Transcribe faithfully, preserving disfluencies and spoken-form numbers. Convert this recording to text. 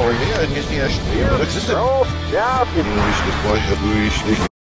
Or yeah, just yeah, but it's just a. Oh, yeah. English, the boy,